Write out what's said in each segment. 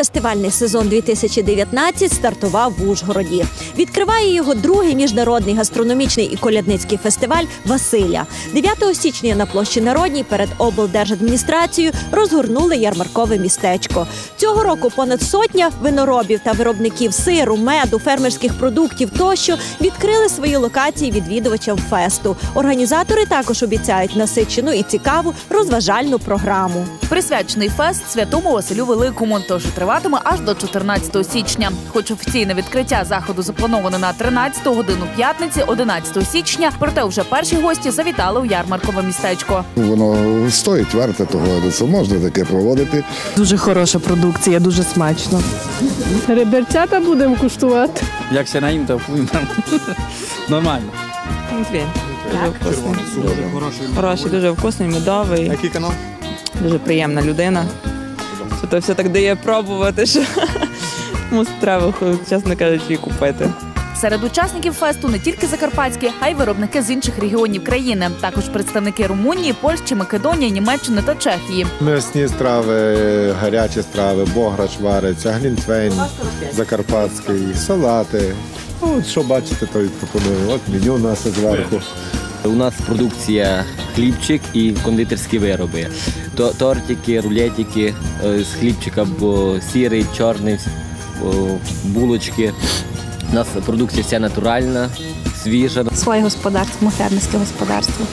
Фестивальний сезон 2019 стартував в Ужгороді. Відкриває його другий міжнародний гастрономічний і колядницький фестиваль «Василя». 9 січня на площі Народній перед облдержадміністрацією розгорнули ярмаркове містечко. Цього року понад сотня виноробів та виробників сиру, меду, фермерських продуктів тощо відкрили свої локації відвідувачам фесту. Організатори також обіцяють насичену і цікаву розважальну програму. Присвячений фест Святому Василю Великому, тож триватиме аж до 14 січня. Хоч офіційне відкриття заходу заплановане на 13 годину п'ятниці, 11 січня, проте вже перші гості завітали у ярмаркове містечко. Воно стоїть, варте того, це можна таке проводити. Дуже хороша продукція, дуже смачно. Реберцята будемо куштувати. Як се наїм, то впливаємо. Нормально. Дуже вкусний. Хороший, дуже вкусний, медовий. Який канал? Дуже приємна людина. Що то все так дає пробувати, що треба, чесно кажучи, купити. Серед учасників фесту не тільки закарпатські, а й виробники з інших регіонів країни. Також представники Румунії, Польщі, Македонії, Німеччини та Чехії. М'ясні страви, гарячі страви, бограч вариться, глінтвейн закарпатський, салати. От що бачите, то і пропоную. От меню у нас зверху. У нас продукція хлібчик і кондитерські вироби. Тортики, рулетики з хлібчика, сірий, чорний, булочки. У нас продукція вся натуральна, свіжа. Своє господарство, фермерське господарство.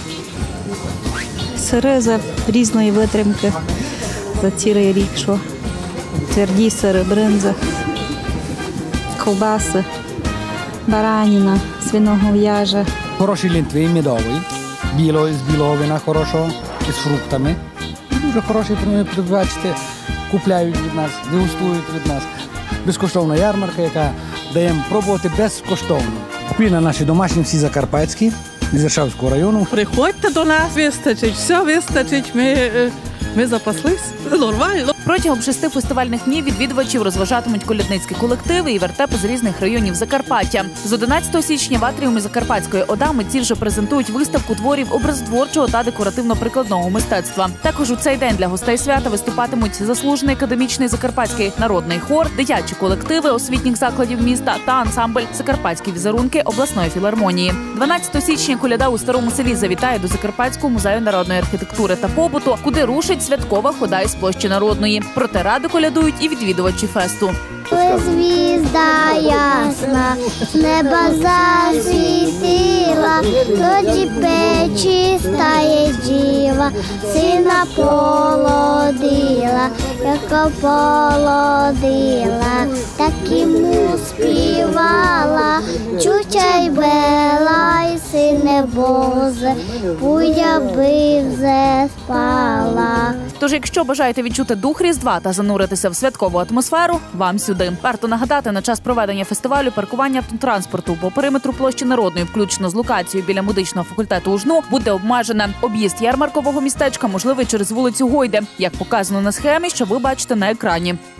Сири за різної витримки, за цілий рік, що тверді сири, бринза, ковбаси, бараніна, свиногов'яжа. Хороший лінтвейн, медовий, з білого вина хорошого, з фруктами. Дуже хороші, бачите, купляють від нас, дегустують від нас. Безкоштовна ярмарка, яка даємо пробувати безкоштовно. Купівля наші домашні, всі закарпатські, з Іршавського району. Приходьте до нас, вистачить, все вистачить, ми запаслись, нормально. Протягом 6 фестивальних днів відвідувачів розважатимуть колядницькі колективи і вертепи з різних районів Закарпаття. З 11 січня в атріумі Закарпатської ОДА митці вже презентують виставку творів образотворчого та декоративно-прикладного мистецтва. Також у цей день для гостей свята виступатимуть заслужений академічний закарпатський народний хор, дитячі колективи освітніх закладів міста та ансамбль «Закарпатські візерунки» обласної філармонії. 12 січня коляда у Старому Селі завітає до Закарпатського музею народної архітектури та побуту, куди рушить святкова хода із площі Народної. Проте ради колядують і відвідувачі фесту. Звізда ясна, з неба засвітила, тоді пречиста є діва, сина полодила, яка полодила, так йому співала, чуча й бела, і сине Бозе, буя би вже спала. Тож, якщо бажаєте відчути дух Різдва та зануритися в святкову атмосферу, вам сюди. Варто нагадати, на час проведення фестивалю паркування автотранспорту по периметру площі Народної, включно з локацією біля медичного факультету УЖНУ, буде обмежене. Об'їзд ярмаркового містечка можливий через вулицю Гойде, як показано на схемі, що ви бачите на екрані.